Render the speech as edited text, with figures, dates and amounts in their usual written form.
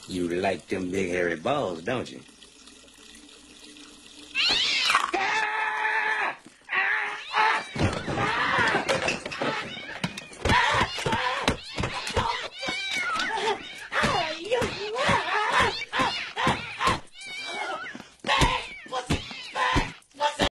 You like them big hairy balls, don't you?